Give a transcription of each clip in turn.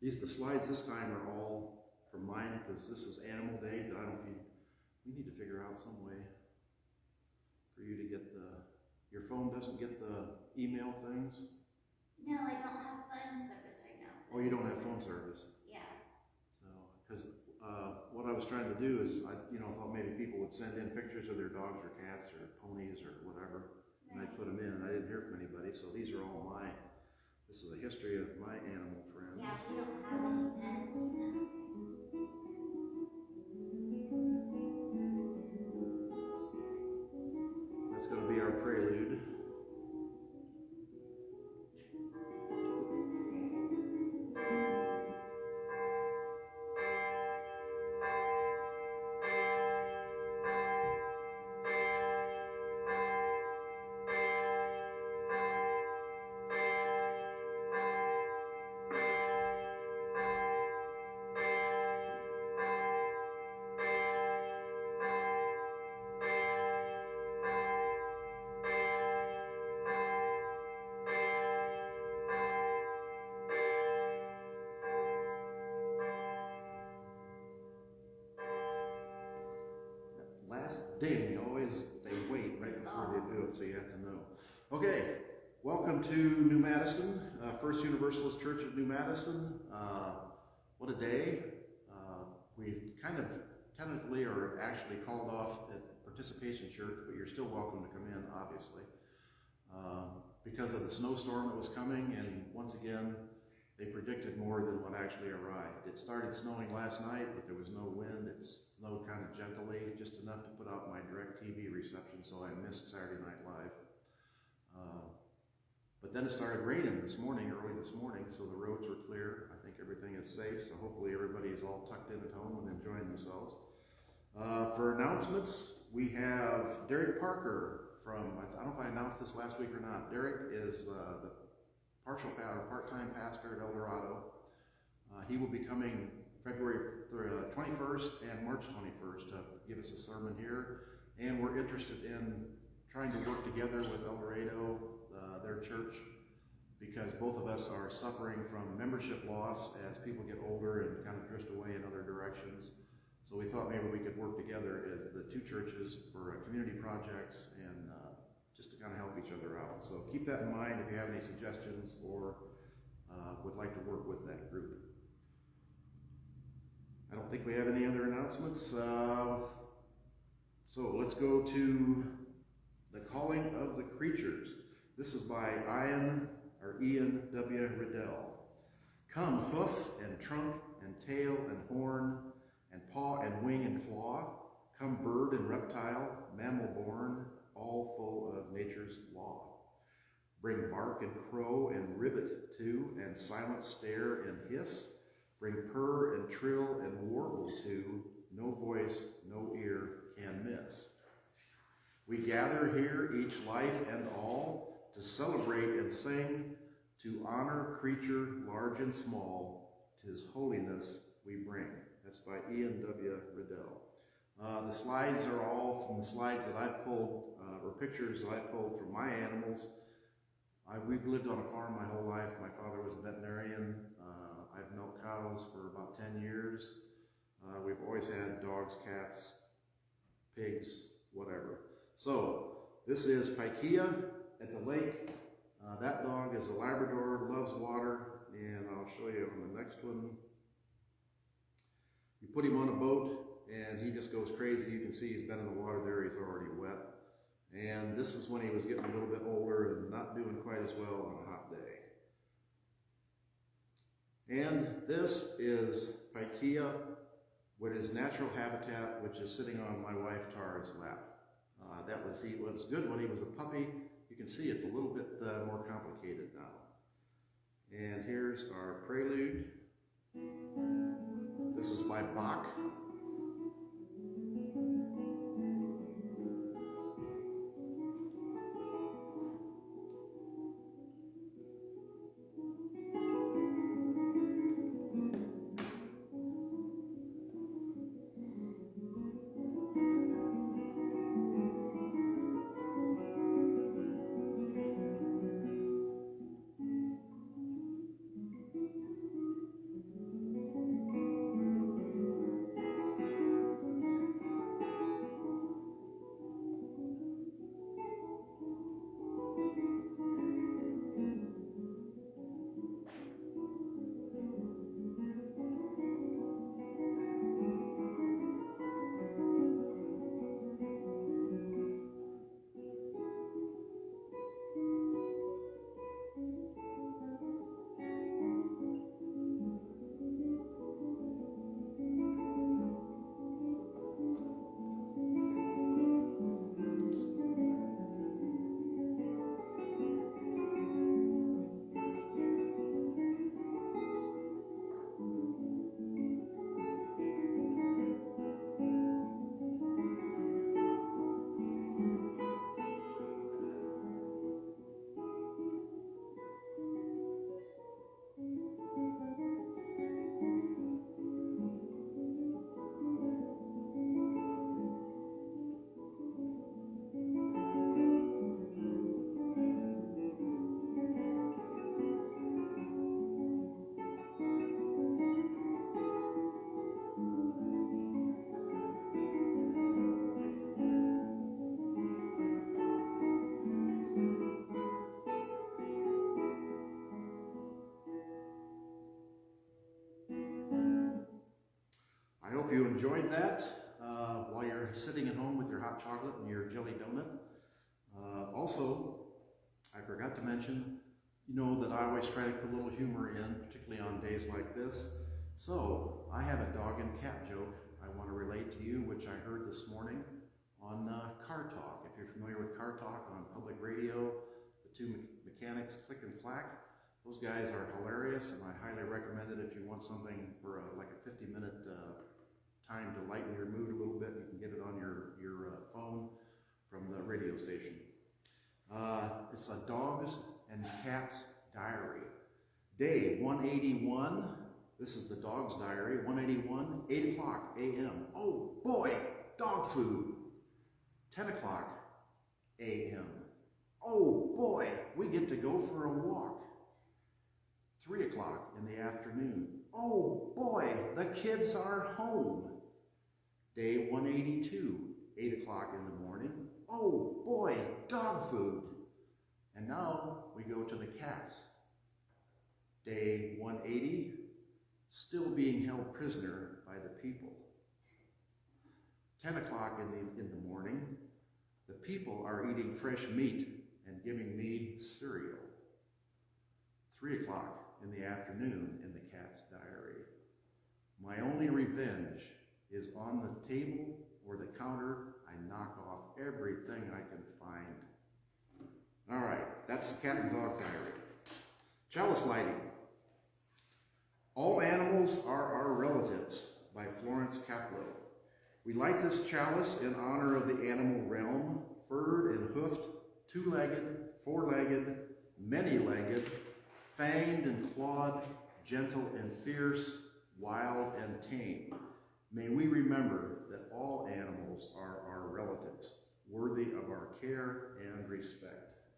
The slides this time are all from mine because this is Animal Day. That I don't think we need to figure out some way for you to get your phone doesn't get the email things. No, I don't have phone service right now. So Oh, you don't have phone service. Yeah. So, because what I was trying to do is, I thought maybe people would send in pictures of their dogs or cats or ponies or whatever, and I'd put them in. I didn't hear from anybody, so these are all mine. This is a history of my animal friends. Yeah, we don't have any pets. That's going to be our prelude. Last ding, they wait right before they do it, so you have to know. Okay, welcome to New Madison, First Universalist Church of New Madison. What a day. We've tentatively or actually called off at Participation Church, but you're still welcome to come in, obviously. Because of the snowstorm that was coming, and once again, they predicted more than what actually arrived. It started snowing last night, but there was no wind. It snowed kind of gently, just enough to put out my direct TV reception, so I missed Saturday Night Live. But then it started raining early this morning, so the roads were clear. I think everything is safe, so hopefully everybody is all tucked in at home and enjoying themselves. For announcements, we have Derek Parker from, I don't know if I announced this last week or not. Derek is the part-time pastor at El Dorado. He will be coming February 21st and March 21st to give us a sermon here. And we're interested in trying to work together with El Dorado, their church, because both of us are suffering from membership loss as people get older and kind of drift away in other directions. So we thought maybe we could work together as the two churches for community projects and just to kind of help each other out. So keep that in mind if you have any suggestions or would like to work with that group. I don't think we have any other announcements. So let's go to The Calling of the Creatures. This is by Ian W. Riddell. Come, hoof and trunk and tail and horn and paw and wing and claw. Come, bird and reptile, mammal born, all full of nature's law. Bring bark and crow and ribbit too, and silent stare and hiss. Bring purr and trill and warble too, no voice, no ear can miss. We gather here, each life and all, to celebrate and sing, to honor creature large and small, 'tis holiness we bring. That's by Ian W. Riddell. The slides are all from the slides that I've pulled, or pictures that I've pulled from my animals. We've lived on a farm my whole life. My father was a veterinarian. I've milked cows for about 10 years. We've always had dogs, cats, pigs, whatever. So this is Pikea at the lake. That dog is a Labrador, loves water, and I'll show you on the next one. You put him on a boat and he just goes crazy. You can see he's been in the water there, he's already wet. And this is when he was getting a little bit older and not doing quite as well on a hot day. And this is Pikea with his natural habitat, which is sitting on my wife Tara's lap. He was good when he was a puppy. You can see it's a little bit more complicated now. And here's our prelude. This is by Bach. enjoyed that while you're sitting at home with your hot chocolate and your jelly donut. Also, I forgot to mention, you know that I always try to put a little humor in, particularly on days like this. So, I have a dog and cat joke I want to relate to you, which I heard this morning on Car Talk. If you're familiar with Car Talk on public radio, the two mechanics, Click and Clack, those guys are hilarious, and I highly recommend it if you want something for like a 50-minute time to lighten your mood a little bit. You can get it on your phone from the radio station. It's a Dogs and Cats Diary. Day 181. This is the dog's diary. 181, 8 o'clock a.m. Oh boy, dog food. 10 o'clock a.m. Oh boy, we get to go for a walk. 3 o'clock in the afternoon. Oh boy, the kids are home. Day 182, 8 o'clock in the morning. Oh boy, dog food. And now we go to the cats. Day 180, still being held prisoner by the people. 10 o'clock in the morning, the people are eating fresh meat and giving me cereal. 3 o'clock in the afternoon in the cat's diary. My only revenge is on the table or the counter. I knock off everything I can find. All right, that's the cat and dog diary. Chalice lighting. All animals are our relatives by Florence Caplow. We light this chalice in honor of the animal realm, furred and hoofed, two-legged, four-legged, many-legged, fanged and clawed, gentle and fierce, wild and tame. May we remember that all animals are our relatives, worthy of our care and respect.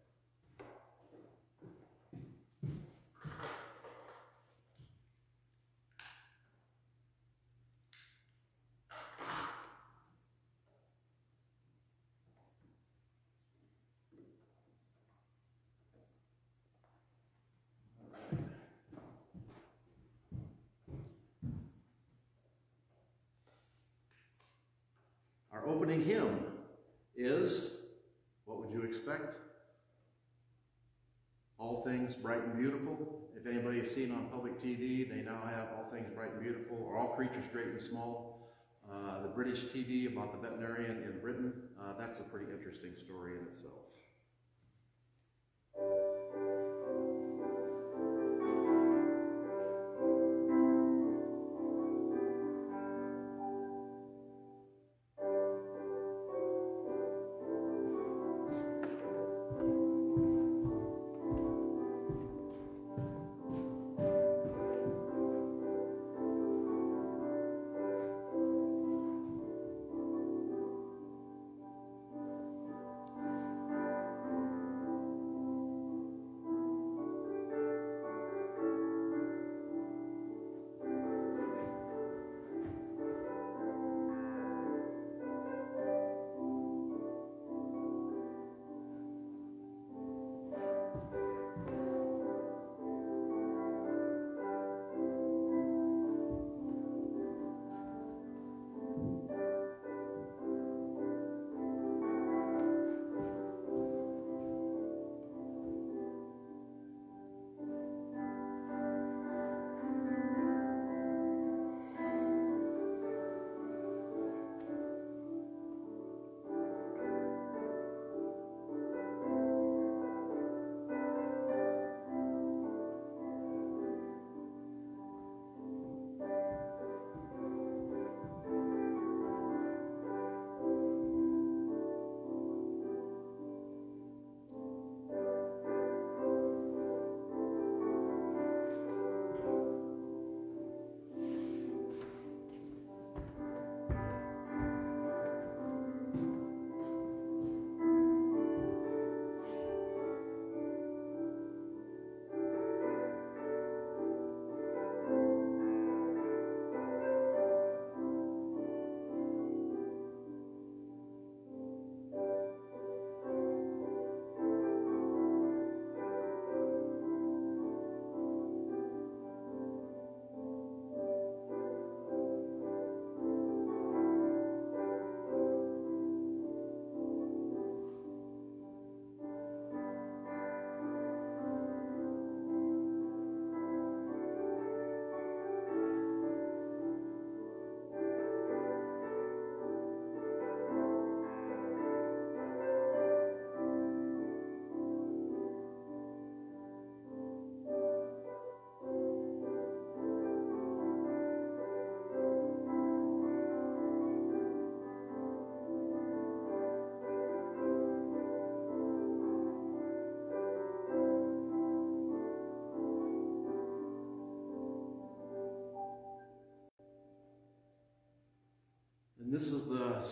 Our opening hymn is, what would you expect? All Things Bright and Beautiful. If anybody has seen on public TV, they now have All Things Bright and Beautiful, or All Creatures Great and Small. The British TV about the veterinarian in Britain, that's a pretty interesting story in itself.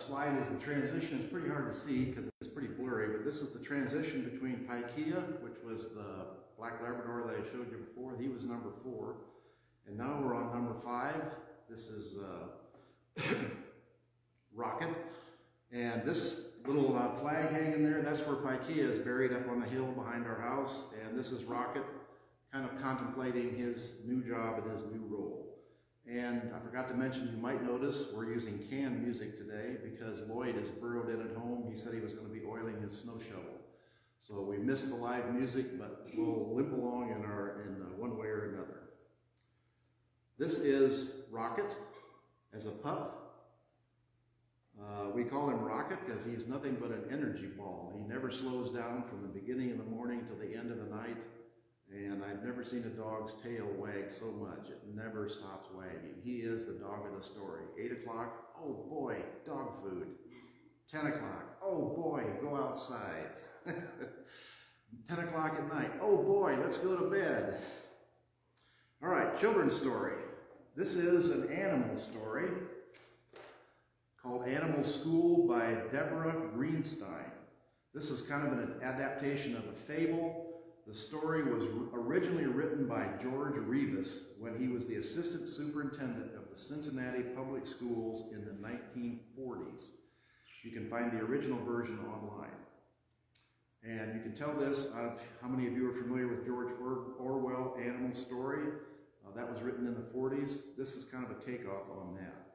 slide is the transition. It's pretty hard to see because it's pretty blurry, but this is the transition between Paikia, which was the black Labrador that I showed you before. He was number 4. And now we're on number 5. This is Rocket. And this little flag hanging there, that's where Paikia is buried up on the hill behind our house. And this is Rocket, kind of contemplating his new job and his new role. And I forgot to mention, you might notice we're using canned music today because Lloyd is burrowed in at home. He said he was going to be oiling his snow shovel. So we missed the live music, but we'll limp along in one way or another. This is Rocket as a pup. We call him Rocket because he's nothing but an energy ball. He never slows down from the beginning of the morning till the end of the night. And I've never seen a dog's tail wag so much. It never stops wagging. He is the dog of the story. 8 o'clock, oh boy, dog food. 10 o'clock, oh boy, go outside. 10 o'clock at night, oh boy, let's go to bed. All right, children's story. This is an animal story called Animal School by Deborah Greenstein. This is kind of an adaptation of a fable. The story was originally written by George Revis when he was the assistant superintendent of the Cincinnati Public Schools in the 1940s. You can find the original version online. And you can tell this out of how many of you are familiar with George Orwell, Animal Story. That was written in the 40s. This is kind of a takeoff on that.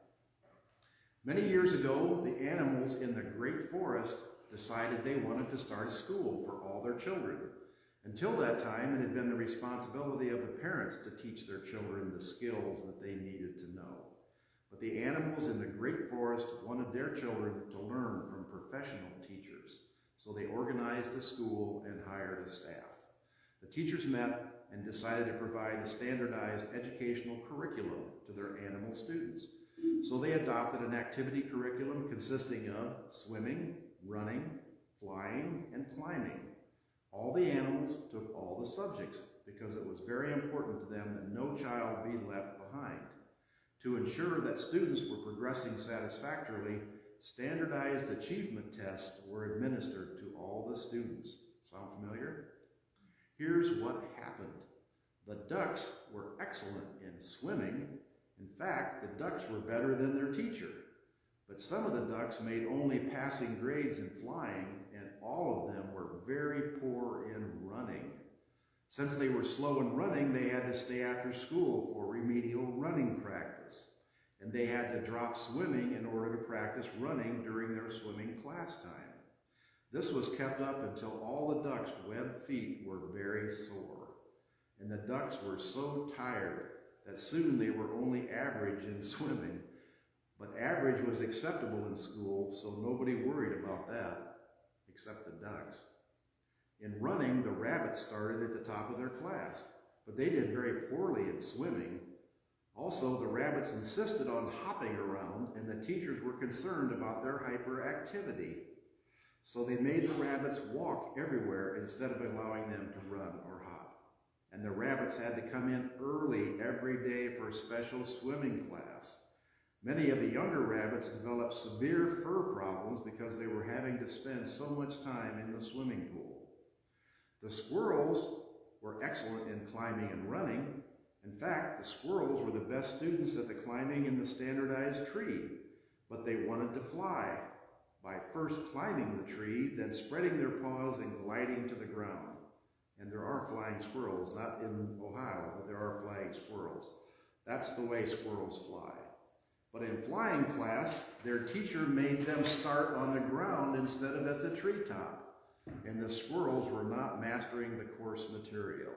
Many years ago, the animals in the Great Forest decided they wanted to start a school for all their children. Until that time, it had been the responsibility of the parents to teach their children the skills that they needed to know. But the animals in the Great Forest wanted their children to learn from professional teachers. So they organized a school and hired a staff. The teachers met and decided to provide a standardized educational curriculum to their animal students. So they adopted an activity curriculum consisting of swimming, running, flying, and climbing. All the animals took all the subjects because it was very important to them that no child be left behind. To ensure that students were progressing satisfactorily, standardized achievement tests were administered to all the students. Sound familiar? Here's what happened. The ducks were excellent in swimming. In fact, the ducks were better than their teacher. But some of the ducks made only passing grades in flying, and all of them were very poor in running. Since they were slow in running, they had to stay after school for remedial running practice. And they had to drop swimming in order to practice running during their swimming class time. This was kept up until all the ducks' webbed feet were very sore. And the ducks were so tired that soon they were only average in swimming. But average was acceptable in school, so nobody worried about that, except the ducks. In running, the rabbits started at the top of their class, but they did very poorly in swimming. Also, the rabbits insisted on hopping around, and the teachers were concerned about their hyperactivity. So they made the rabbits walk everywhere instead of allowing them to run or hop. And the rabbits had to come in early every day for a special swimming class. Many of the younger rabbits developed severe fur problems because they were having to spend so much time in the swimming pool. The squirrels were excellent in climbing and running. In fact, the squirrels were the best students at the climbing in the standardized tree, but they wanted to fly by first climbing the tree, then spreading their paws and gliding to the ground. And there are flying squirrels, not in Ohio, but there are flying squirrels. That's the way squirrels fly. But in flying class, their teacher made them start on the ground instead of at the treetop. And the squirrels were not mastering the course material.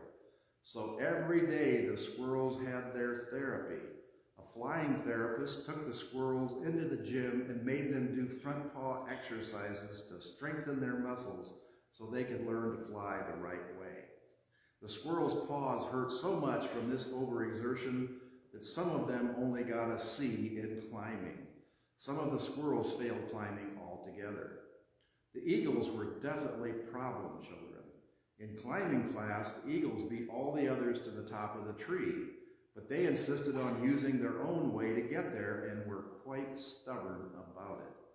So every day the squirrels had their therapy. A flying therapist took the squirrels into the gym and made them do front paw exercises to strengthen their muscles so they could learn to fly the right way. The squirrels' paws hurt so much from this overexertion that some of them only got a C in climbing. Some of the squirrels failed climbing altogether. The eagles were definitely problem children. In climbing class, the eagles beat all the others to the top of the tree, but they insisted on using their own way to get there and were quite stubborn about it.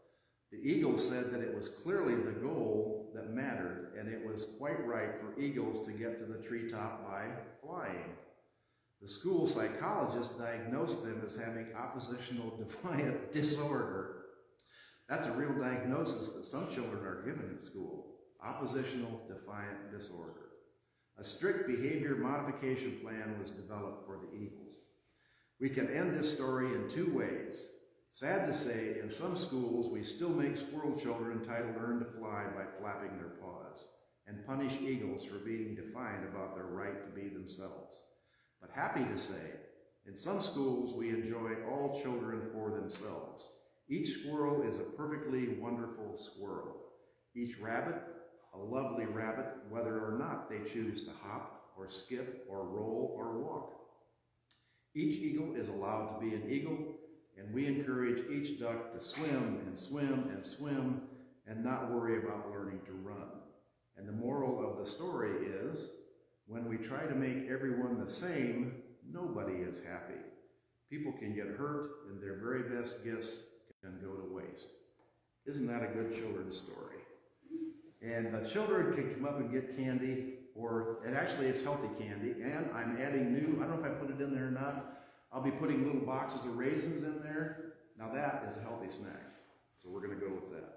The eagle said that it was clearly the goal that mattered, and it was quite right for eagles to get to the treetop by flying. The school psychologist diagnosed them as having oppositional defiant disorder. That's a real diagnosis that some children are given in school. Oppositional defiant disorder. A strict behavior modification plan was developed for the eagles. We can end this story in two ways. Sad to say, in some schools, we still make squirrel children try to learn to fly by flapping their paws, and punish eagles for being defiant about their right to be themselves. But happy to say, in some schools, we enjoy all children for themselves. Each squirrel is a perfectly wonderful squirrel. Each rabbit, a lovely rabbit, whether or not they choose to hop or skip or roll or walk. Each eagle is allowed to be an eagle, and we encourage each duck to swim and swim and swim and not worry about learning to run. And the moral of the story is, when we try to make everyone the same, nobody is happy. People can get hurt, and their very best gifts can go to waste. Isn't that a good children's story? And the children can come up and get candy, or it's healthy candy, and I'm adding new, I don't know if I put it in there or not, I'll be putting little boxes of raisins in there. Now that is a healthy snack, so we're going to go with that.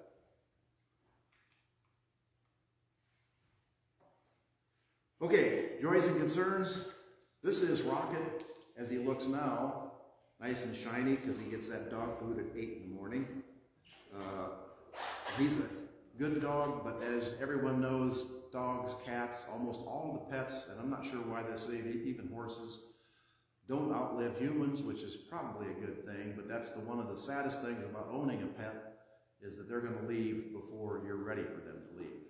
Okay, joys and concerns. This is Rocket as he looks now, nice and shiny because he gets that dog food at 8 in the morning. He's a good dog, but as everyone knows, dogs, cats, almost all of the pets, and I'm not sure why they say even horses, don't outlive humans, which is probably a good thing, but that's one of the saddest things about owning a pet is that they're going to leave before you're ready for them to leave.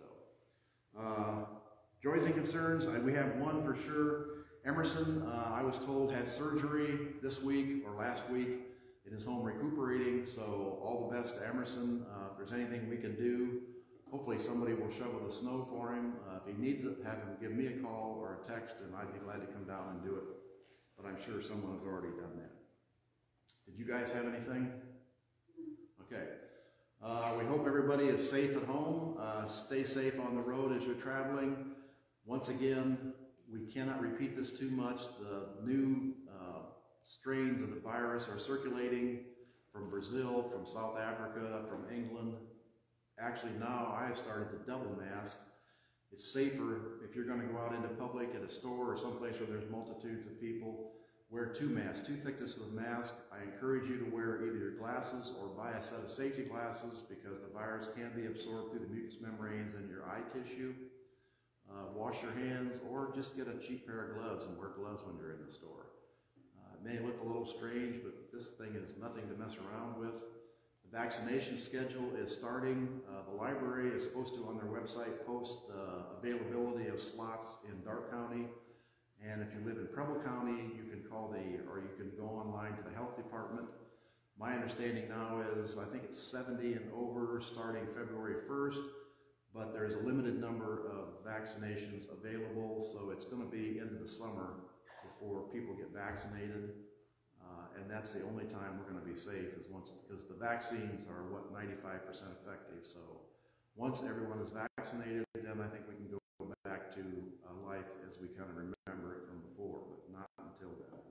So, joys and concerns, we have one for sure. Emerson, I was told, had surgery this week or last week in his home recuperating, so all the best to Emerson. If there's anything we can do, hopefully somebody will shovel the snow for him. If he needs it, have him give me a call or a text, and I'd be glad to come down and do it. But I'm sure someone has already done that. Did you guys have anything? Okay. We hope everybody is safe at home. Stay safe on the road as you're traveling. Once again, we cannot repeat this too much. The new strains of the virus are circulating from Brazil, from South Africa, from England. Actually, now I have started the double mask. It's safer if you're going to go out into public at a store or someplace where there's multitudes of people. Wear 2 masks, 2 thicknesses of mask. I encourage you to wear either your glasses or buy a set of safety glasses because the virus can be absorbed through the mucous membranes in your eye tissue. Wash your hands or just get a cheap pair of gloves and wear gloves when you're in the store. It may look a little strange, but this thing is nothing to mess around with. The vaccination schedule is starting. The library is supposed to, on their website, post the availability of slots in Darke County. And if you live in Preble County, you can call or you can go online to the health department. My understanding now is, I think it's 70 and over starting February 1st, but there's a limited number of vaccinations available, so it's going to be into the summer before people get vaccinated. And that's the only time we're going to be safe is because the vaccines are, 95% effective. So once everyone is vaccinated, then I think we can go back to life as we kind of remember it from before, but not until then.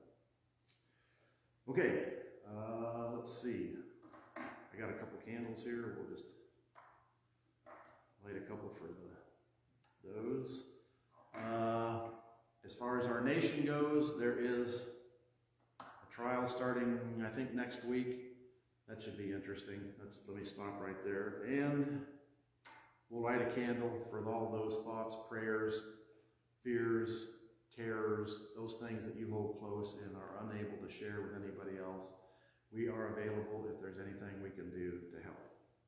Okay, let's see. I got a couple candles here. We'll just light a couple for those. As far as our nation goes, there is a trial starting, I think, next week. That should be interesting. Let me stop right there. And we'll light a candle for all those thoughts, prayers, fears, terrors, those things that you hold close and are unable to share with anybody else. We are available if there's anything we can do to help.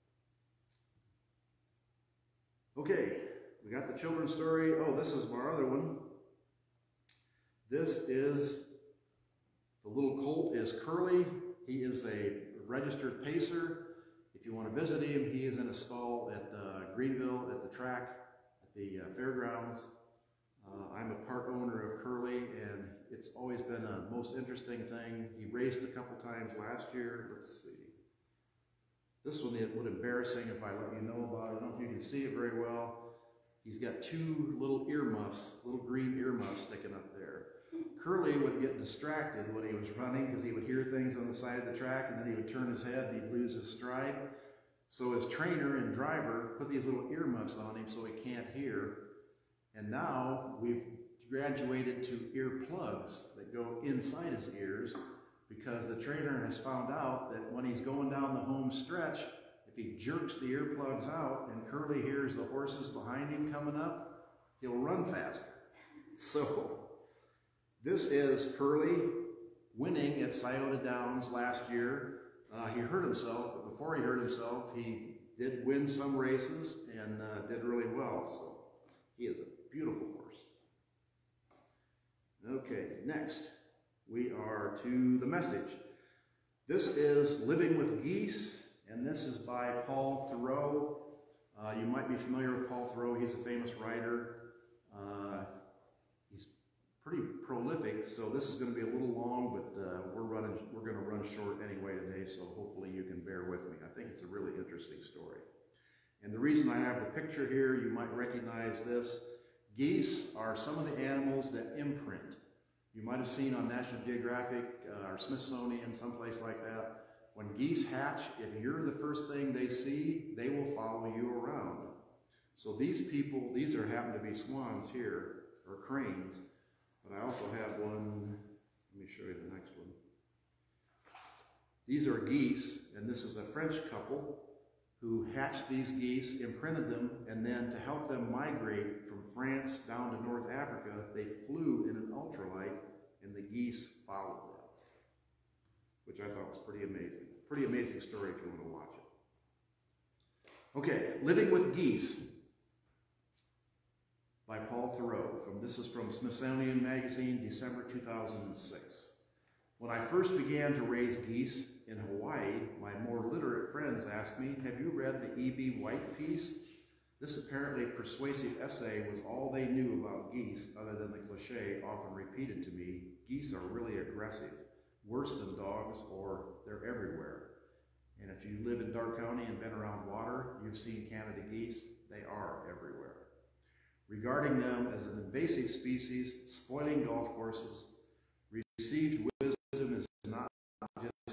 Okay, we got the children's story. Oh, this is our other one. This is, the little colt is Curly. He is a registered pacer. If you want to visit him, he is in a stall at Greenville at the track, at the fairgrounds. I'm a part owner of Curly, and it's always been a most interesting thing. He raced a couple times last year. Let's see. This one would be embarrassing if I let you know about it. I don't know if you can see it very well. He's got two little earmuffs, little green earmuffs sticking up there. Curly would get distracted when he was running because he would hear things on the side of the track, and then he would turn his head and he'd lose his stride. So his trainer and driver put these little earmuffs on him so he can't hear. And now we've graduated to earplugs that go inside his ears, because the trainer has found out that when he's going down the home stretch, if he jerks the earplugs out and Curly hears the horses behind him coming up, he'll run faster. So this is Curly winning at Scioto Downs last year. He hurt himself, but before he hurt himself, he did win some races and did really well. So he is a beautiful horse. Okay, next we are to the message. This is Living with Geese, and this is by Paul Thoreau. You might be familiar with Paul Thoreau. He's a famous writer. He's pretty prolific, so this is going to be a little long, but we're going to run short anyway today, so hopefully you can bear with me. I think it's a really interesting story. And the reason I have the picture here, you might recognize this. Geese are some of the animals that imprint. You might have seen on National Geographic or Smithsonian, someplace like that. When geese hatch, if you're the first thing they see, they will follow you around. So these people, these happen to be swans here, or cranes, but I also have one, let me show you the next one. These are geese, and this is a French couple who hatched these geese, imprinted them, and then to help them migrate from France down to North Africa, they flew in an ultralight, and the geese followed them, which I thought was pretty amazing. Pretty amazing story if you want to watch it. Okay, Living with Geese by Paul Thoreau. This is from Smithsonian Magazine, December 2006. When I first began to raise geese in Hawaii, my more literate friends asked me, "Have you read the E.B. White piece?" This apparently persuasive essay was all they knew about geese, other than the cliche often repeated to me, "Geese are really aggressive, worse than dogs, or they're everywhere." And if you live in Darke County and been around water, you've seen Canada geese. They are everywhere. Regarding them as an invasive species, spoiling golf courses, received wisdom is not just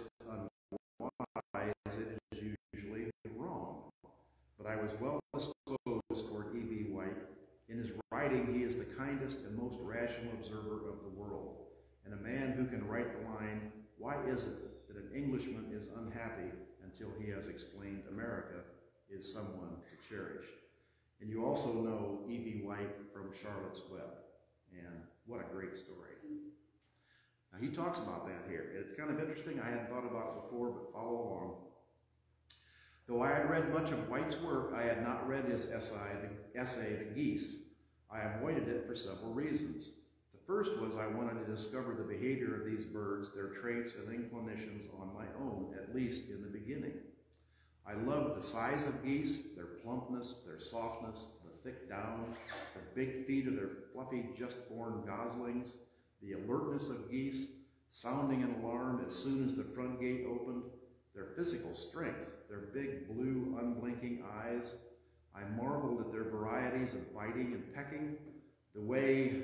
unwise, it is usually wrong. But I was well disposed toward E.B. White. In his writing, he is the kindest and most rational observer of the world, and a man who can write the line, "Why is it that an Englishman is unhappy until he has explained America?" is someone to cherish. And you also know E.B. White from Charlotte's Web, and what a great story. Now he talks about that here, and it's kind of interesting. I hadn't thought about it before, but follow along. Though I had read much of White's work, I had not read his essay, The Geese. I avoided it for several reasons. The first was I wanted to discover the behavior of these birds, their traits and inclinations on my own, at least in the beginning. I loved the size of geese, their plumpness, their softness, the thick down, the big feet of their fluffy, just-born goslings, the alertness of geese, sounding an alarm as soon as the front gate opened, their physical strength, their big blue, unblinking eyes. I marveled at their varieties of biting and pecking, the way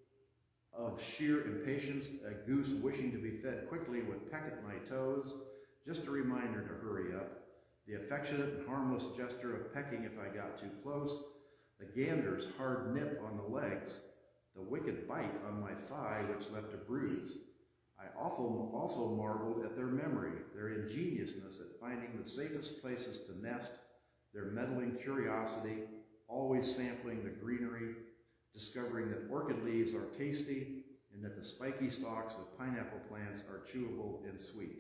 of sheer impatience a goose wishing to be fed quickly would peck at my toes, just a reminder to hurry up, the affectionate and harmless gesture of pecking if I got too close, the gander's hard nip on the legs, the wicked bite on my thigh which left a bruise. I also marveled at their memory, their ingeniousness at finding the safest places to nest, their meddling curiosity, always sampling the greenery, discovering that orchid leaves are tasty and that the spiky stalks of pineapple plants are chewable and sweet.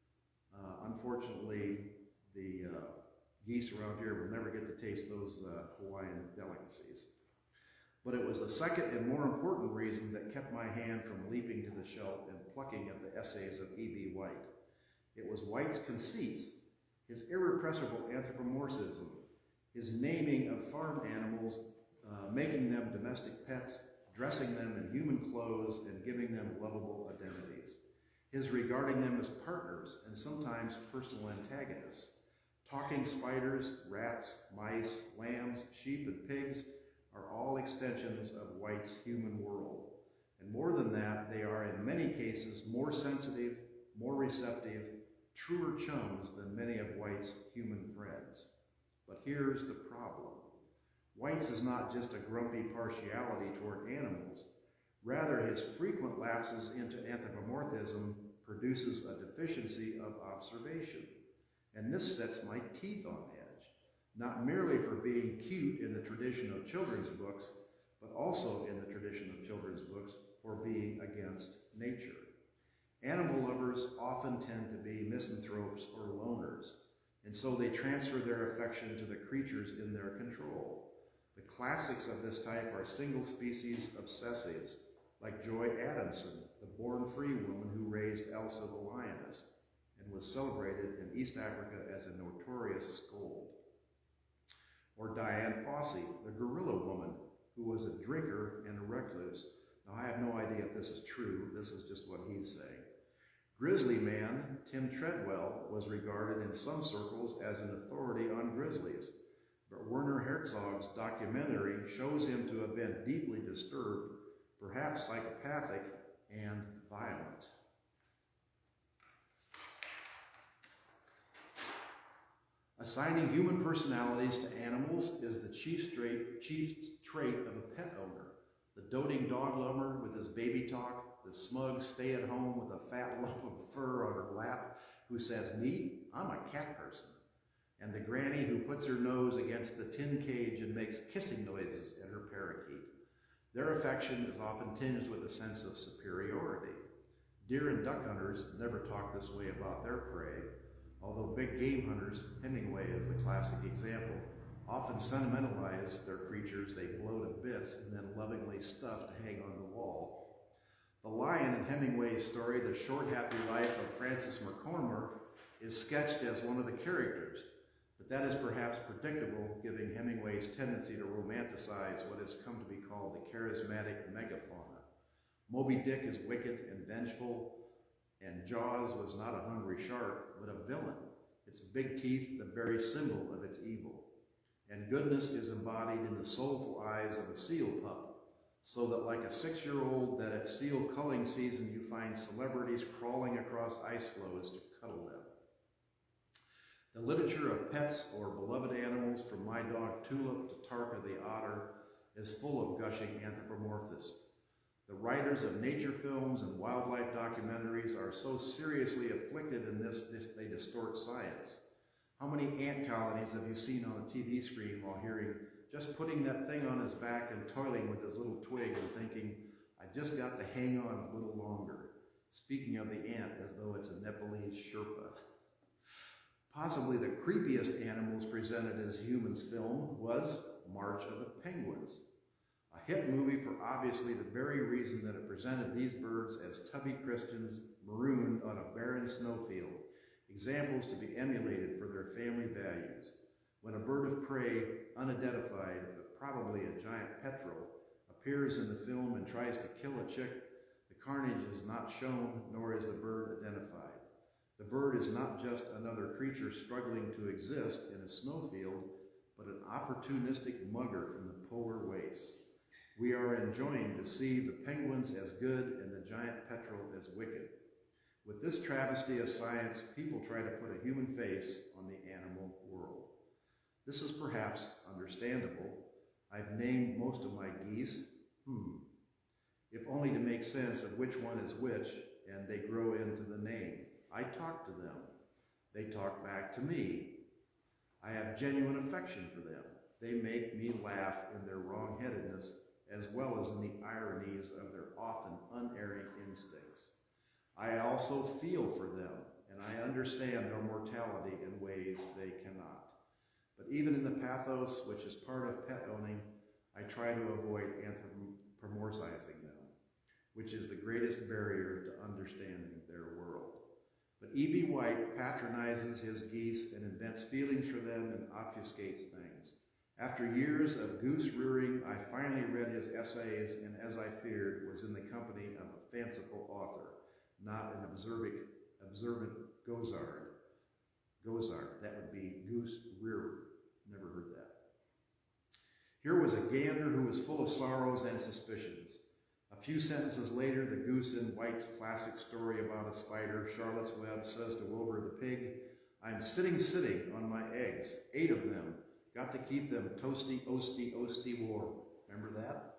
Unfortunately, the geese around here will never get to taste those Hawaiian delicacies. But it was the second and more important reason that kept my hand from leaping to the shelf and plucking at the essays of E.B. White. It was White's conceits, his irrepressible anthropomorphism, his naming of farm animals, making them domestic pets, dressing them in human clothes, and giving them lovable identities. His regarding them as partners and sometimes personal antagonists, Talking spiders, rats, mice, lambs, sheep, and pigs are all extensions of White's human world. And more than that, they are in many cases more sensitive, more receptive, truer chums than many of White's human friends. But here's the problem. White's is not just a grumpy partiality toward animals. Rather, his frequent lapses into anthropomorphism produces a deficiency of observation. And this sets my teeth on edge, not merely for being cute in the tradition of children's books, but also in the tradition of children's books for being against nature. Animal lovers often tend to be misanthropes or loners, and so they transfer their affection to the creatures in their control. The classics of this type are single-species obsessives, like Joy Adamson, the born-free woman who raised Elsa the lioness, and was celebrated in East Africa as a notorious scold. Or Diane Fossey, the gorilla woman, who was a drinker and a recluse. Now, I have no idea if this is true. This is just what he's saying. Grizzly man Tim Treadwell was regarded in some circles as an authority on grizzlies, but Werner Herzog's documentary shows him to have been deeply disturbed, perhaps psychopathic and violent. Assigning human personalities to animals is the chief trait of a pet owner. The doting dog lover with his baby talk, the smug stay-at-home with a fat lump of fur on her lap who says, "Me, I'm a cat person," and the granny who puts her nose against the tin cage and makes kissing noises at her parakeet. Their affection is often tinged with a sense of superiority. Deer and duck hunters never talk this way about their prey, although big game hunters, Hemingway is the classic example, often sentimentalize their creatures they blow to bits and then lovingly stuff to hang on the wall. The lion in Hemingway's story, The Short Happy Life of Francis McCormick, is sketched as one of the characters, but that is perhaps predictable given Hemingway's tendency to romanticize what has come to be called the charismatic megafauna. Moby Dick is wicked and vengeful, and Jaws was not a hungry shark, but a villain, its big teeth the very symbol of its evil. And goodness is embodied in the soulful eyes of a seal pup, so that like a 6-year-old that at seal culling season you find celebrities crawling across ice floes to cuddle them. The literature of pets or beloved animals from my dog Tulip to Tarka the otter is full of gushing anthropomorphists. The writers of nature films and wildlife documentaries are so seriously afflicted in this they distort science. How many ant colonies have you seen on a TV screen while hearing, "Just putting that thing on his back and toiling with his little twig," and thinking, "I just got to hang on a little longer," speaking of the ant as though it's a Nepalese Sherpa. Possibly the creepiest animals presented as humans film was March of the Penguins, a hit movie for obviously the very reason that it presented these birds as tubby Christians marooned on a barren snowfield, examples to be emulated for their family values. When a bird of prey, unidentified, but probably a giant petrel, appears in the film and tries to kill a chick, the carnage is not shown, nor is the bird identified. The bird is not just another creature struggling to exist in a snowfield, but an opportunistic mugger from the polar wastes. We are enjoying to see the penguins as good and the giant petrel as wicked. With this travesty of science, people try to put a human face on the animal world. This is perhaps understandable. I've named most of my geese, if only to make sense of which one is which, and they grow into the name. I talk to them. They talk back to me. I have genuine affection for them. They make me laugh in their wrong-headedness as well as in the ironies of their often unerring instincts. I also feel for them, and I understand their mortality in ways they cannot. But even in the pathos, which is part of pet owning, I try to avoid anthropomorphizing them, which is the greatest barrier to understanding their world. But E.B. White patronizes his geese and invents feelings for them and obfuscates things. After years of goose rearing, I finally read his essays and, as I feared, was in the company of a fanciful author, not an observant Gozart. That would be goose rearward. Never heard that. Here was a gander who was full of sorrows and suspicions. A few sentences later, the goose in White's classic story about a spider, Charlotte's Web, says to Wilbur the pig, "I'm sitting on my eggs, 8 of them. Got to keep them toasty, oasty warm." Remember that?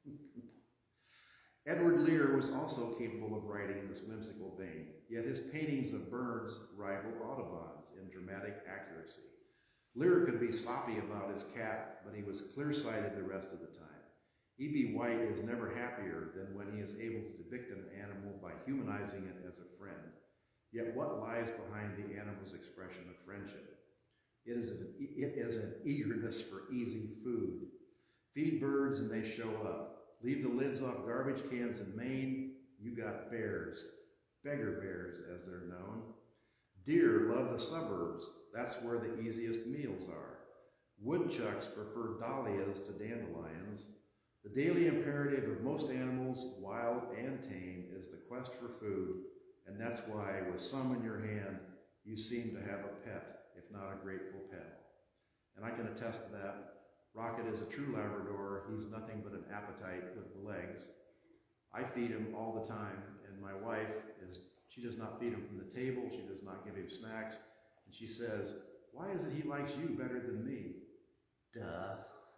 Edward Lear was also capable of writing in this whimsical vein, yet his paintings of birds rival Audubon's in dramatic accuracy. Lear could be soppy about his cat, but he was clear-sighted the rest of the time. E.B. White is never happier than when he is able to depict an animal by humanizing it as a friend. Yet what lies behind the animal's expression of friendship? It is an eagerness for easy food. Feed birds and they show up. Leave the lids off garbage cans in Maine, you got bears. Beggar bears, as they're known. Deer love the suburbs. That's where the easiest meals are. Woodchucks prefer dahlias to dandelions. The daily imperative of most animals, wild and tame, is the quest for food, and that's why, with some in your hand, you seem to have a pet, if not a grateful pet. And I can attest to that. Rocket is a true Labrador. He's nothing but an appetite with legs. I feed him all the time, and my wife she does not feed him from the table. She does not give him snacks. And she says, "Why is it he likes you better than me?" Duh.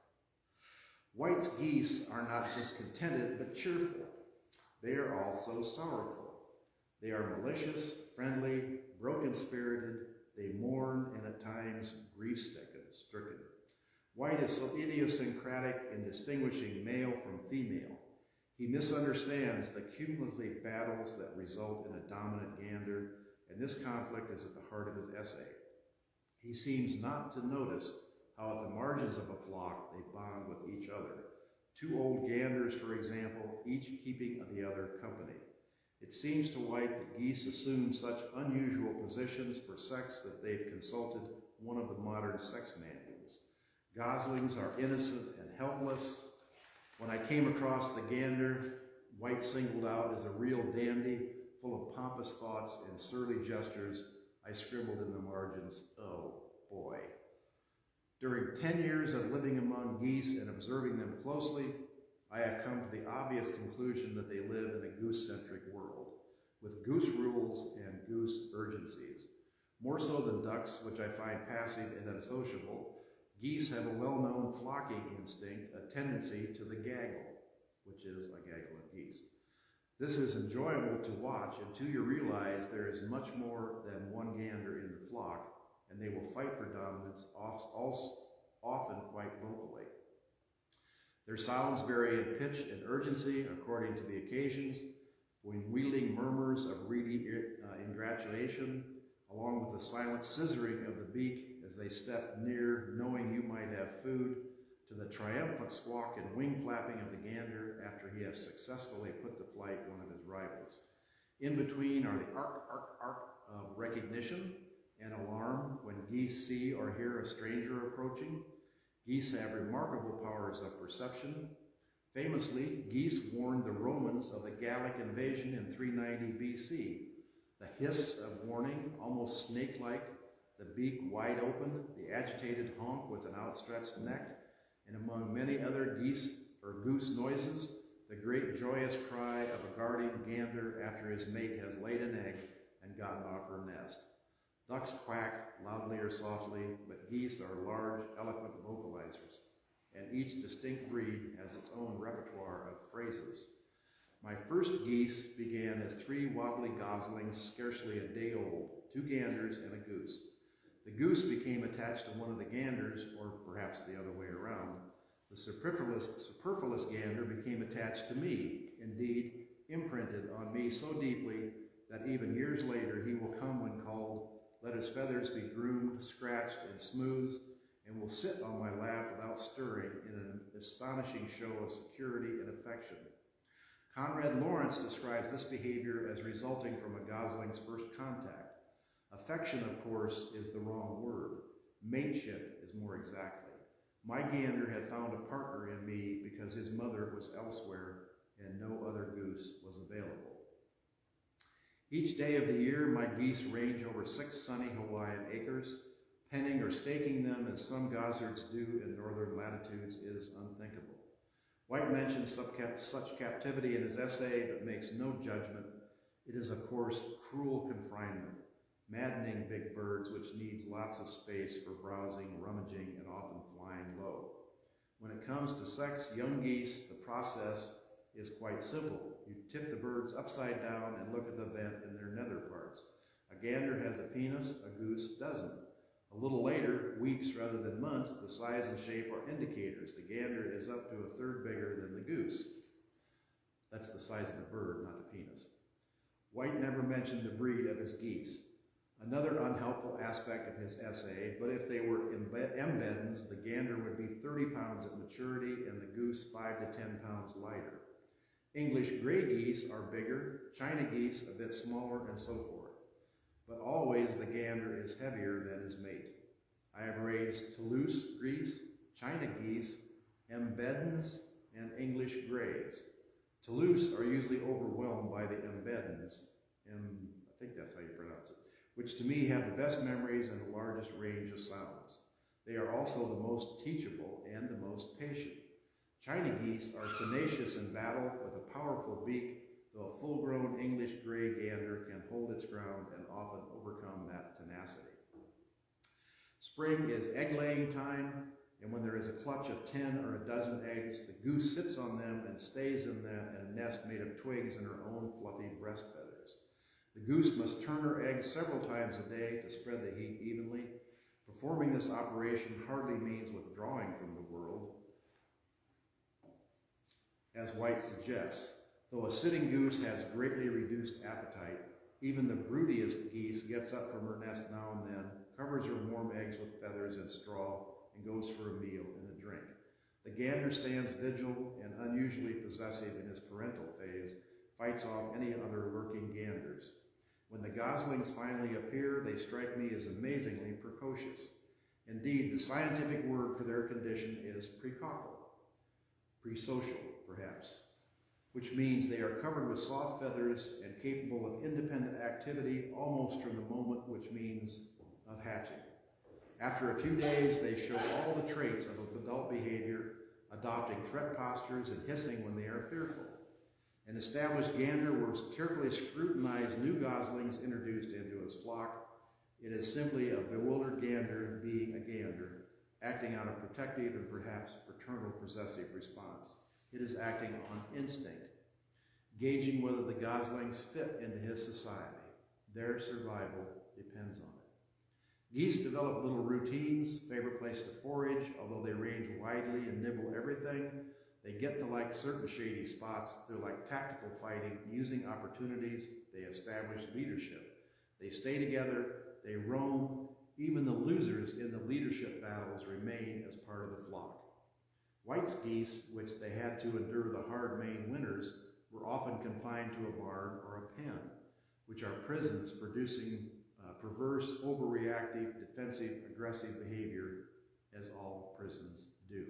White's geese are not just contented, but cheerful. They are also sorrowful. They are malicious, friendly, broken-spirited. They mourn and at times grief-stricken. White is so idiosyncratic in distinguishing male from female. He misunderstands the cumulative battles that result in a dominant gander, and this conflict is at the heart of his essay. He seems not to notice how at the margins of a flock they bond with each other. 2 old ganders, for example, each keeping the other company. It seems to White that geese assume such unusual positions for sex that they've consulted one of the modern sex manuals. Goslings are innocent and helpless. When I came across the gander, White singled out as a real dandy, full of pompous thoughts and surly gestures, I scribbled in the margins, "Oh boy." During 10 years of living among geese and observing them closely, I have come to the obvious conclusion that they live in a goose-centric world, with goose rules and goose urgencies. More so than ducks, which I find passive and unsociable, geese have a well-known flocking instinct, a tendency to the gaggle, which is a gaggle of geese. This is enjoyable to watch until you realize there is much more than one gander in the flock, and they will fight for dominance, often quite vocally. Their sounds vary in pitch and urgency according to the occasions, when wheeling murmurs of reedy ingratulation, along with the silent scissoring of the beak as they step near, knowing you might have food, to the triumphant squawk and wing flapping of the gander after he has successfully put to flight one of his rivals. In between are the arc, arc, arc of recognition and alarm when geese see or hear a stranger approaching. Geese have remarkable powers of perception. Famously, geese warned the Romans of the Gallic invasion in 390 BC. The hiss of warning, almost snake-like, the beak wide open, the agitated honk with an outstretched neck, and among many other goose noises, the great joyous cry of a guarding gander after his mate has laid an egg and gotten off her nest. Ducks quack loudly or softly, but geese are large, eloquent vocalizers, and each distinct breed has its own repertoire of phrases. My first geese began as 3 wobbly goslings scarcely a day old, 2 ganders and a goose. The goose became attached to one of the ganders, or perhaps the other way around. The superfluous gander became attached to me, indeed, imprinted on me so deeply that even years later he will come when called, let his feathers be groomed, scratched, and smoothed, and will sit on my lap without stirring in an astonishing show of security and affection. Conrad Lawrence describes this behavior as resulting from a gosling's first contact. Affection, of course, is the wrong word. Mateship is more exactly. My gander had found a partner in me because his mother was elsewhere and no other goose was available. Each day of the year, my geese range over 6 sunny Hawaiian acres. Penning or staking them, as some goshawks do in northern latitudes, is unthinkable. White mentions such captivity in his essay, but makes no judgment. It is, of course, cruel confinement, maddening big birds which needs lots of space for browsing, rummaging, and often flying low. When it comes to sex young geese, the process is quite simple. You tip the birds upside down and look at the vent in their nether parts. A gander has a penis, a goose doesn't. A little later, weeks rather than months, the size and shape are indicators. The gander is up to a third bigger than the goose. That's the size of the bird, not the penis. White never mentioned the breed of his geese. Another unhelpful aspect of his essay, but if they were embedons, the gander would be 30 pounds at maturity and the goose 5 to 10 pounds lighter. English gray geese are bigger, China geese a bit smaller, and so forth. But always the gander is heavier than his mate. I have raised Toulouse geese, China geese, embedons, and English grays. Toulouse are usually overwhelmed by the embedons, I think that's how you pronounce it, which to me have the best memories and the largest range of sounds. They are also the most teachable and the most patient. China geese are tenacious in battle with a powerful beak, though a full-grown English gray gander can hold its ground and often overcome that tenacity. Spring is egg-laying time, and when there is a clutch of 10 or a dozen eggs, the goose sits on them and stays in a nest made of twigs and her own fluffy breast feathers. The goose must turn her eggs several times a day to spread the heat evenly. Performing this operation hardly means withdrawing from the world, as White suggests. Though a sitting goose has greatly reduced appetite, even the broodiest geese gets up from her nest now and then, covers her warm eggs with feathers and straw, and goes for a meal and a drink. The gander stands vigil and unusually possessive in his parental phase, fights off any other lurking ganders. When the goslings finally appear, they strike me as amazingly precocious. Indeed, the scientific word for their condition is precoccal, presocial, perhaps, which means they are covered with soft feathers and capable of independent activity almost from the moment which means of hatching. After a few days, they show all the traits of adult behavior, adopting threat postures and hissing when they are fearful. An established gander will carefully scrutinize new goslings introduced into his flock. It is simply a bewildered gander being a gander, acting out a protective and perhaps paternal possessive response. It is acting on instinct, gauging whether the goslings fit into his society. Their survival depends on it. Geese develop little routines, favorite place to forage, although they range widely and nibble everything. They get to like certain shady spots. They're like tactical fighting, using opportunities. They establish leadership. They stay together, they roam. Even the losers in the leadership battles remain as part of the flock. White's geese, which they had to endure the hard Maine winters, were often confined to a barn or a pen, which are prisons producing perverse, overreactive, defensive, aggressive behavior, as all prisons do.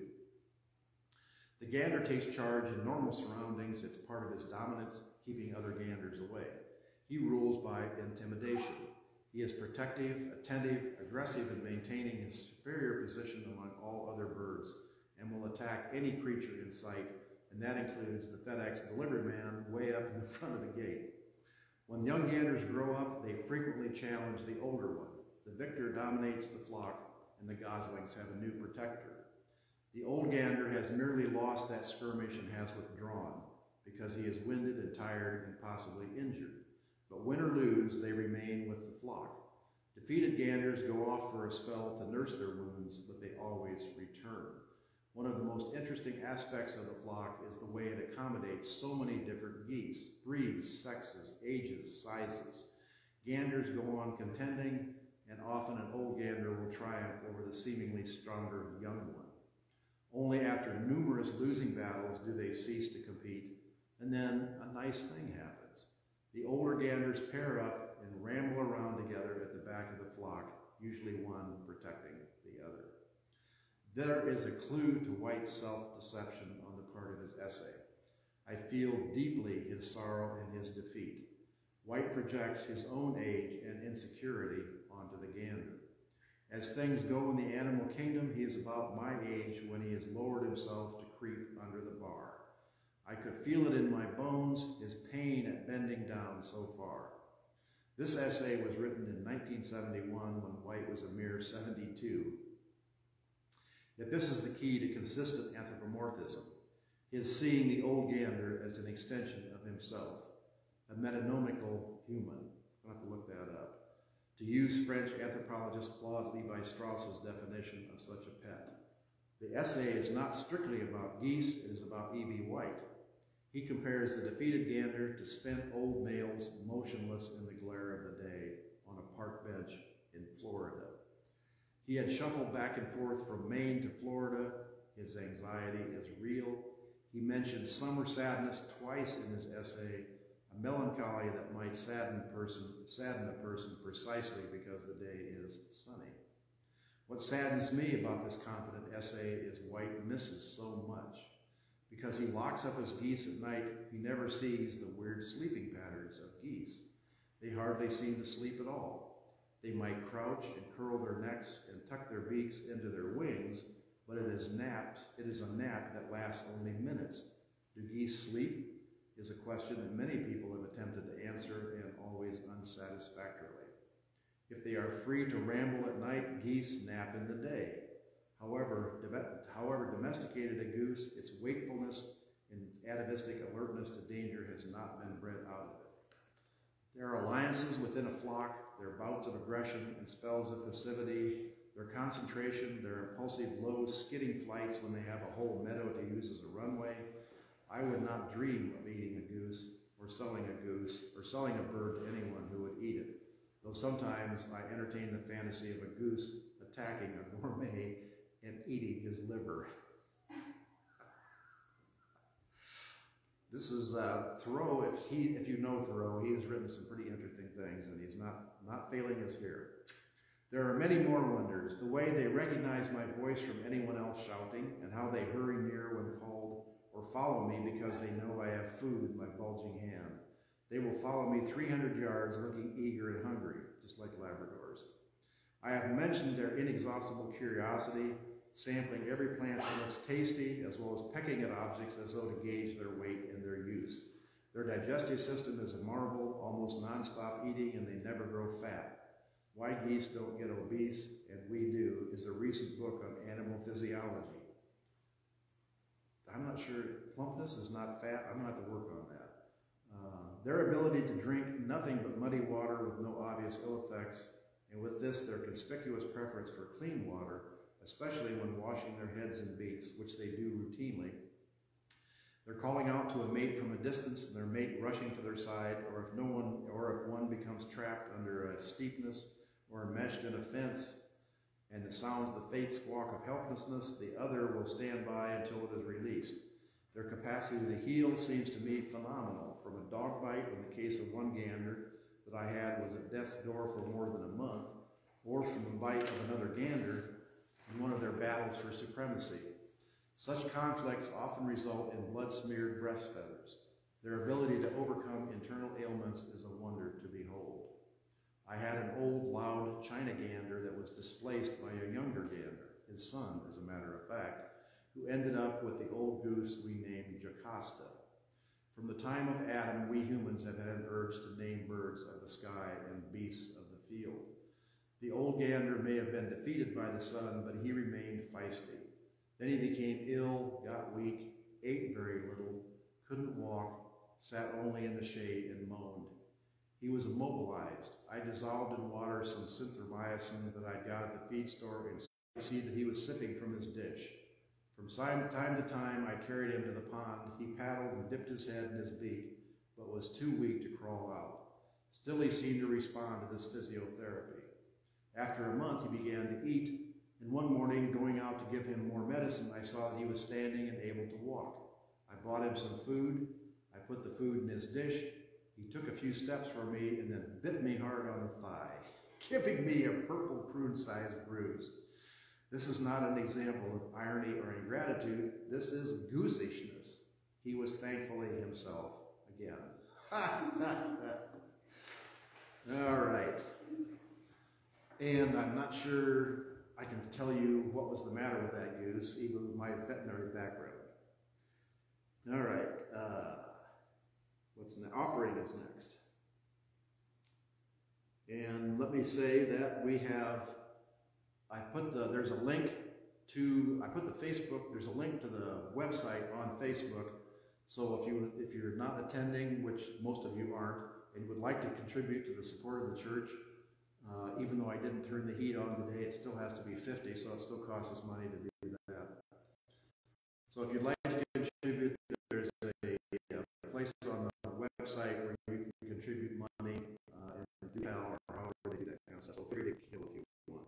The gander takes charge in normal surroundings. It's part of his dominance, keeping other ganders away. He rules by intimidation. He is protective, attentive, aggressive in maintaining his superior position among all other birds, and will attack any creature in sight, and that includes the FedEx delivery man way up in the front of the gate. When young ganders grow up, they frequently challenge the older one. The victor dominates the flock, and the goslings have a new protector. The old gander has merely lost that skirmish and has withdrawn, because he is winded and tired and possibly injured. But win or lose, they remain with the flock. Defeated ganders go off for a spell to nurse their wounds, but they always return. One of the most interesting aspects of the flock is the way it accommodates so many different geese, breeds, sexes, ages, sizes. Ganders go on contending, and often an old gander will triumph over the seemingly stronger young one. Only after numerous losing battles do they cease to compete, and then a nice thing happens. The older ganders pair up and ramble around together at the back of the flock, usually one protecting the other. There is a clue to White's self-deception on the part of his essay. I feel deeply his sorrow and his defeat. White projects his own age and insecurity onto the gander. As things go in the animal kingdom, he is about my age when he has lowered himself to creep under the bar. I could feel it in my bones, his pain at bending down so far. This essay was written in 1971 when White was a mere 72. Yet this is the key to consistent anthropomorphism, his seeing the old gander as an extension of himself, a metonymical human. I'll have to look that up. To use French anthropologist Claude Lévi-Strauss's definition of such a pet. The essay is not strictly about geese, it is about E.B. White. He compares the defeated gander to spent old males motionless in the glare of the day on a park bench in Florida. He had shuffled back and forth from Maine to Florida. His anxiety is real. He mentions summer sadness twice in his essay, a melancholy that might sadden a person precisely because the day is sunny. What saddens me about this confident essay is White misses so much. Because he locks up his geese at night, he never sees the weird sleeping patterns of geese. They hardly seem to sleep at all. They might crouch and curl their necks and tuck their beaks into their wings, but it is a nap that lasts only minutes. Do geese sleep? Is a question that many people have attempted to answer and always unsatisfactorily. If they are free to ramble at night, geese nap in the day. However domesticated a goose, its wakefulness and atavistic alertness to danger has not been bred out of it. Their alliances within a flock, their bouts of aggression and spells of passivity, their concentration, their impulsive low skidding flights when they have a whole meadow to use as a runway. I would not dream of eating a goose or selling a bird to anyone who would eat it, though sometimes I entertain the fantasy of a goose attacking a gourmet and eating his liver. This is Thoreau. If you know Thoreau, he has written some pretty interesting things, and he's not failing us here. There are many more wonders. The way they recognize my voice from anyone else shouting, and how they hurry near when called, or follow me because they know I have food in my bulging hand. They will follow me 300 yards looking eager and hungry, just like Labradors. I have mentioned their inexhaustible curiosity, sampling every plant that looks tasty, as well as pecking at objects as though to gauge their weight and their use. Their digestive system is a marvel, almost nonstop eating, and they never grow fat. Why Geese Don't Get Obese, and We Do, is a recent book on animal physiology. I'm not sure, plumpness is not fat. I'm going to have to work on that. Their ability to drink nothing but muddy water with no obvious ill effects, and with this, their conspicuous preference for clean water, especially when washing their heads and beaks, which they do routinely. They're calling out to a mate from a distance, and their mate rushing to their side, or if one becomes trapped under a steepness or enmeshed in a fence, and it sounds the faint squawk of helplessness, the other will stand by until it is released. Their capacity to heal seems to me phenomenal. From a dog bite, in the case of one gander that I had was at death's door for more than a month, or from the bite of another gander in one of their battles for supremacy. Such conflicts often result in blood-smeared breast feathers. Their ability to overcome internal ailments is a wonder to behold. I had an old, loud China gander that was displaced by a younger gander, his son, as a matter of fact, who ended up with the old goose we named Jocasta. From the time of Adam, we humans have had an urge to name birds of the sky and beasts of the field. The old gander may have been defeated by the son, but he remained feisty. Then he became ill, got weak, ate very little, couldn't walk, sat only in the shade and moaned. He was immobilized. I dissolved in water some synthromycin that I got at the feed store and see that he was sipping from his dish. From time to time, I carried him to the pond. He paddled and dipped his head in his beak, but was too weak to crawl out. Still, he seemed to respond to this physiotherapy. After a month, he began to eat, and one morning, going out to give him more medicine, I saw that he was standing and able to walk. I bought him some food. I put the food in his dish. He took a few steps from me and then bit me hard on the thigh, giving me a purple prune-sized bruise. This is not an example of irony or ingratitude. This is goosishness. He was thankfully himself again. All right. And I'm not sure I can tell you what was the matter with that goose, even with my veterinary background. All right. What's next? Offering is next. And let me say that we have, there's a link to, there's a link to the website on Facebook. So if you're not attending, which most of you aren't, and would like to contribute to the support of the church, even though I didn't turn the heat on today, it still has to be 50, so it still costs us money to do that. So if you'd like to contribute, there's a place on the website where you can contribute money in PayPal or however they do that kind of stuff. So feel free to kill if you want.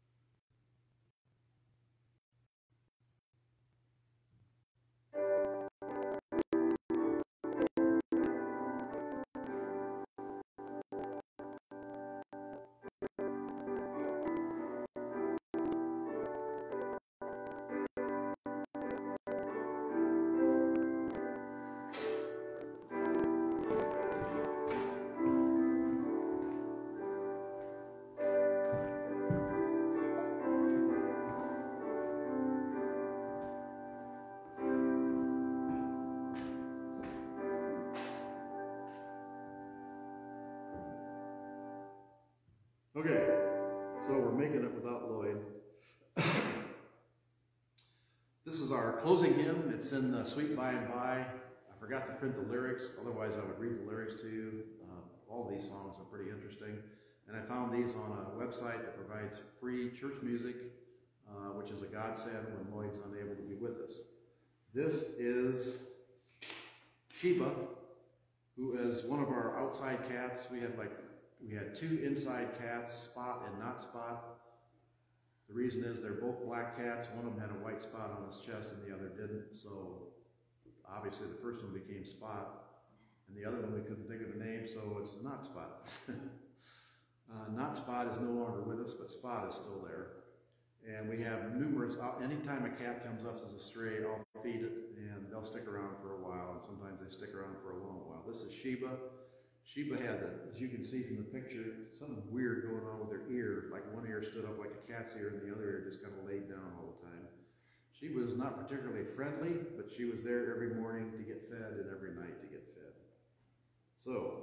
Okay, so we're making it without Lloyd. This is our closing hymn. It's in Sweet By and By. I forgot to print the lyrics, otherwise I would read the lyrics to you. All these songs are pretty interesting. And I found these on a website that provides free church music, which is a godsend when Lloyd's unable to be with us. This is Sheba, who is one of our outside cats. We had two inside cats, Spot and Not Spot. The reason is they're both black cats. One of them had a white spot on his chest and the other didn't. So obviously the first one became Spot, and the other one we couldn't think of a name, so it's Not Spot. Not Spot is no longer with us, but Spot is still there. And we have numerous, anytime a cat comes up as a stray, I'll feed it and they'll stick around for a while, and sometimes they stick around for a long while. This is Sheba. Sheba had, as you can see from the picture, something weird going on with her ear. Like one ear stood up like a cat's ear and the other ear just kind of laid down all the time. She was not particularly friendly, but she was there every morning to get fed and every night to get fed. So,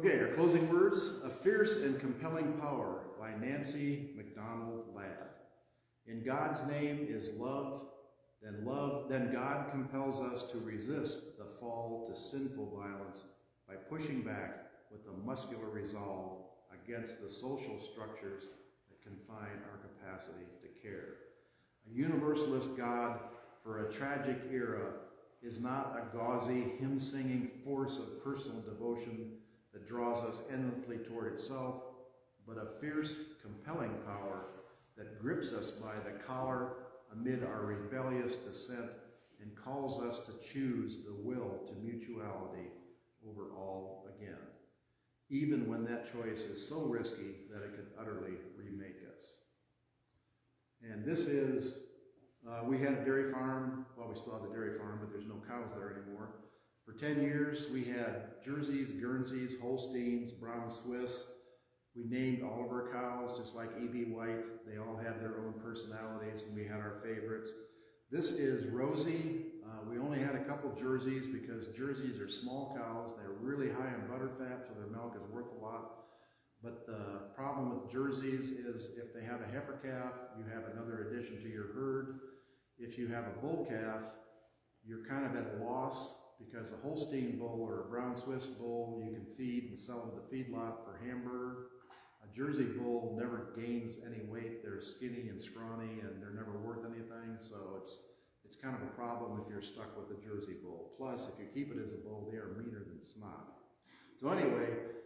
Okay, our closing words. A Fierce and Compelling Power by Nancy MacDonald Ladd. In God's name is love, then God compels us to resist the fall to sinful violence by pushing back with a muscular resolve against the social structures that confine our capacity to care. A universalist God for a tragic era is not a gauzy, hymn-singing force of personal devotion that draws us endlessly toward itself, but a fierce, compelling power that grips us by the collar amid our rebellious descent and calls us to choose the will to mutuality over all again, even when that choice is so risky that it could utterly remake us. And this is, we had a dairy farm. Well, we still have the dairy farm, but there's no cows there anymore. For 10 years, we had Jerseys, Guernseys, Holsteins, Brown Swiss. We named all of our cows just like E.B. White. They all had their own personalities, and we had our favorites. This is Rosie. We only had a couple Jerseys because Jerseys are small cows. They're really high in butter fat, so their milk is worth a lot. But the problem with Jerseys is if they have a heifer calf, you have another addition to your herd. If you have a bull calf, you're kind of at a loss because a Holstein bull or a Brown Swiss bull you can feed and sell to the feedlot for hamburger. A Jersey bull never gains any weight. They're skinny and scrawny and they're never worth anything, so it's kind of a problem if you're stuck with a Jersey bull. Plus, if you keep it as a bull, they are meaner than snot. So anyway,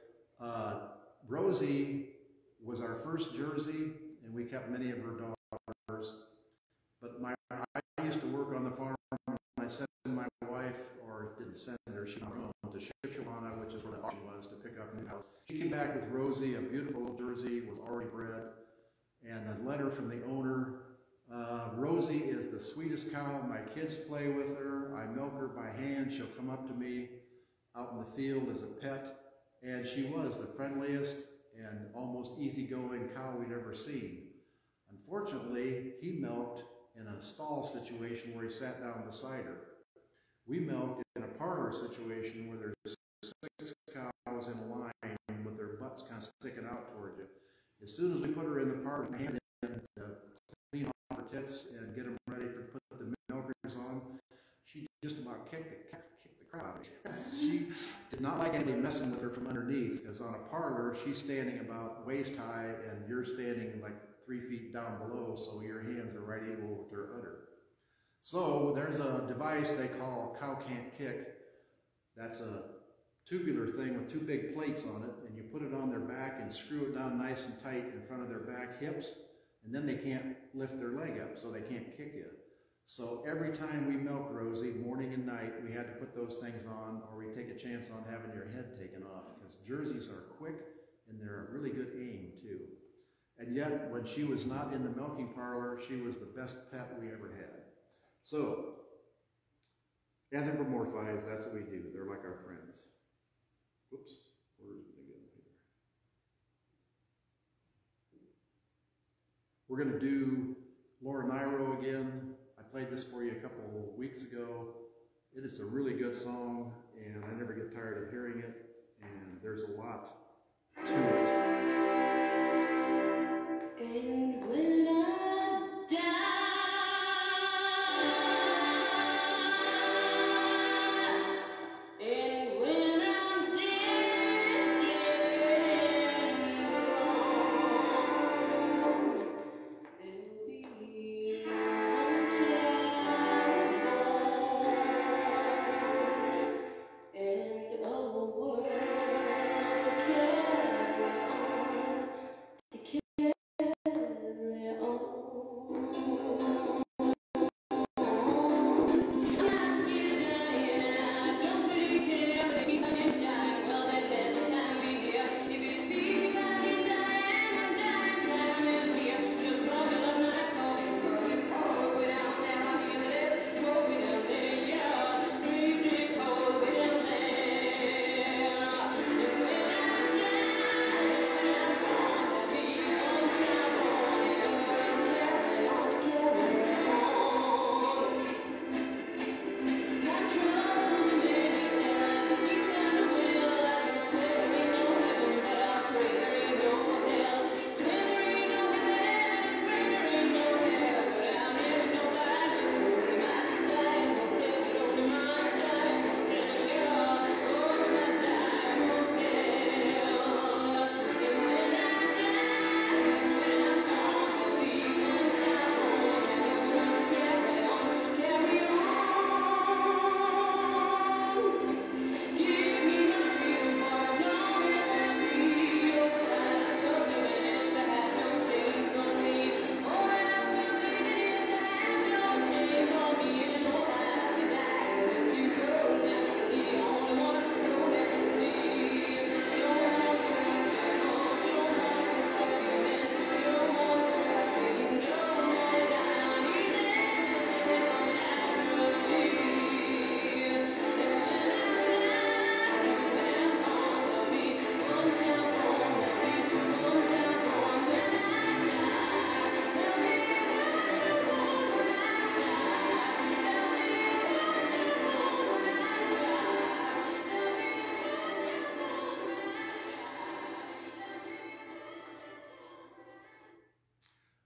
Rosie was our first Jersey, and we kept many of her daughters. But I used to work on the farm, and I sent my wife, or didn't send her, she went home to Shipshawana, which is where the auction was, to pick up new house. She came back with Rosie, a beautiful Jersey, was already bred, and a letter from the owner. Rosie is the sweetest cow. My kids play with her. I milk her by hand. She'll come up to me out in the field as a pet. And she was the friendliest and almost easygoing cow we'd ever seen. Unfortunately, he milked in a stall situation where he sat down beside her. We milked in a parlor situation where there's 6 cows in a line with their butts kind of sticking out toward you. As soon as we put her in the parlor, hand in to clean off her tits and get them ready to put the milkers on, she just about kicked the crowd. She did not like anybody messing with her from underneath, because on a parlor, she's standing about waist high and you're standing like 3 feet down below, so your hands are right equal with her udder. So there's a device they call cow can't kick. That's a tubular thing with 2 big plates on it, and you put it on their back and screw it down nice and tight in front of their back hips, and then they can't lift their leg up, so they can't kick you. So every time we milked Rosie, morning and night, we had to put those things on, or we take a chance on having your head taken off, because Jerseys are quick and they're a really good aim too. And yet, when she was not in the milking parlor, she was the best pet we ever had. So, anthropomorphize, that's what we do. They're like our friends. Whoops, where's it again? We're going to do Laura Nyro again. I played this for you a couple of weeks ago. It is a really good song, and I never get tired of hearing it, and there's a lot to it. And when I die, and when I'm dead, there'll be one child born, and a world to care for.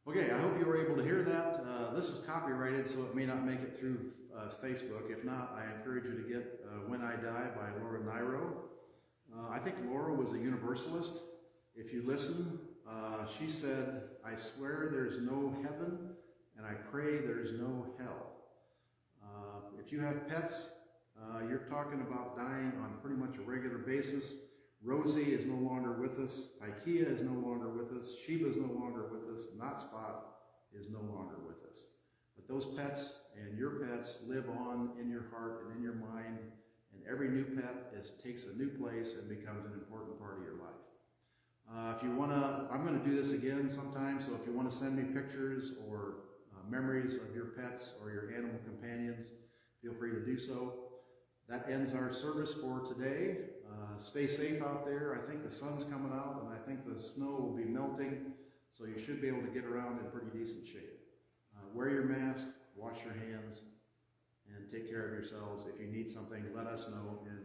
Okay, I hope you were able to hear that. This is copyrighted, so it may not make it through Facebook. If not, I encourage you to get When I Die by Laura Nyro. I think Laura was a Universalist. If you listen, she said, "I swear there's no heaven, and I pray there's no hell." If you have pets, you're talking about dying on pretty much a regular basis. Rosie is no longer with us. Ikea is no longer with us. Sheba is no longer with us. Notspot is no longer with us. But those pets and your pets live on in your heart and in your mind, and every new pet takes a new place and becomes an important part of your life. If you want to, I'm going to do this again sometime, so if you want to send me pictures or memories of your pets or your animal companions, feel free to do so. That ends our service for today. Stay safe out there. I think the sun's coming out, and I think the snow will be melting, so you should be able to get around in pretty decent shape. Wear your mask, wash your hands, and take care of yourselves. If you need something, let us know, and